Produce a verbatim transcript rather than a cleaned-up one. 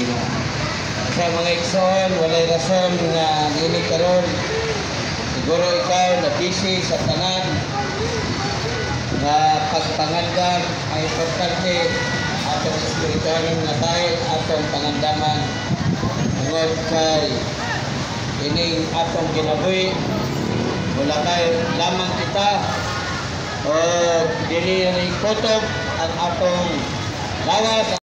Ginoo. Sa mga igsoon, walay rason nga nini karon. Siguro ikaw na busy sa tanan nga pagpangandam ay importante atong espiritual nga tayo atong pangandaman tungod kay ining atong ginabuhi wala tayo lamang kita o dili ni kutob ang atong lawas.